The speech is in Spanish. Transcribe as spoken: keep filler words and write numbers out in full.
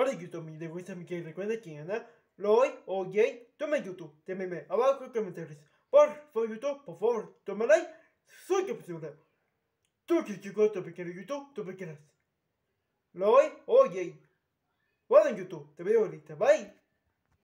Hola YouTube, mi de gusta mi que recuerda quién gana. Loy, oye, toma YouTube, démeme abajo en comentarios. Por favor YouTube, por favor, toma like, soy que posible. Tú que chicos, tú pequeño YouTube, tú pequeñas. Loy, oye, hola YouTube, te veo ahorita, bye.